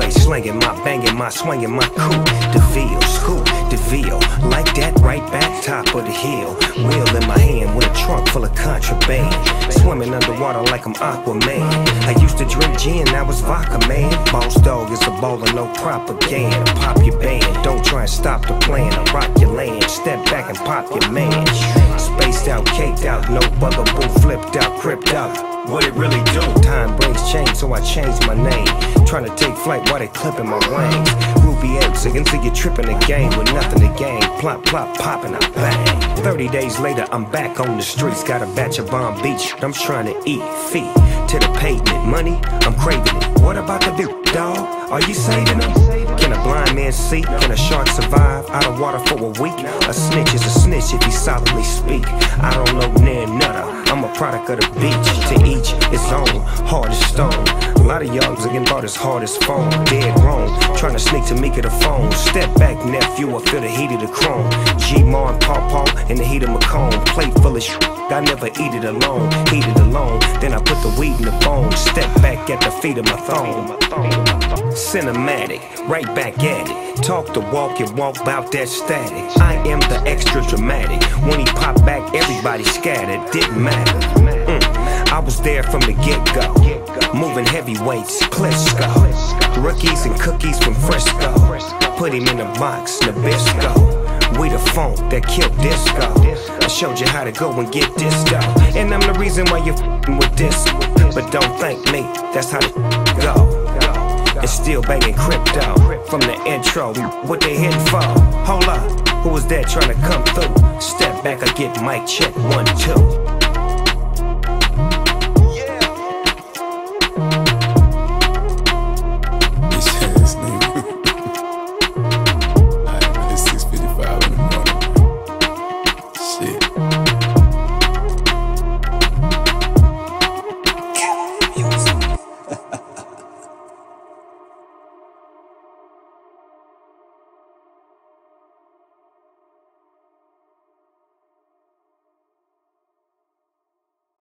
way, slinging my, banging my, swinging my coupe. DeVille, scoop, DeVille, like that right back top of the hill. Wheel in my hand with a trunk full of contraband. Swimming underwater like I'm Aquaman. I used to drink gin, now it's vodka, man. Boss Dogg is a baller, no propaganda. Pop your band, don't try and stop the plan. I rock your land, step back and pop your man. Spaced out, caked out, no bugaboo, flipped out, cripped out. What it really do? Time brings change, so I changed my name. Trying to take flight while they clipping my wings. Ruby eggs until you're tripping the game with nothing to gain. Plop, plop, popping, I bang. 30 days later, I'm back on the streets. Got a batch of Bomb Beach, I'm trying to eat. Feet to the pavement, money, I'm craving it. What about the big dog? Are you saving them? Can a blind man see? Can a shark survive out of water for a week? A snitch is a snitch if he solidly speak. I don't know near nutter, I'm a product of the beach. To each its own, hard as stone. A lot of youngs are getting bought as hard as phone. Dead wrong, trying to sneak to Mika the phone. Step back, nephew, I feel the heat of the chrome. G-Mar and Paw in the heat of Macomb. Plate full of shit, I never eat it alone. Heat it alone, then I put the weed in the bone. Step back at the feet of my throne. Cinematic, right back at it. Talk the walk and walk about that static. I am the extra dramatic. When he popped back, everybody scattered. Didn't matter. I was there from the get-go. Moving heavyweights, Klitschko. Rookies and cookies from Frisco. Put him in a box, Nabisco. We the funk that killed disco. I showed you how to go and get disco. And I'm the reason why you're f***ing with this. But don't thank me, that's how the go. And still banging crypto. From the intro, what they hitting for? Hold up, who was that trying to come through? Step back, I get mic check, 1, 2.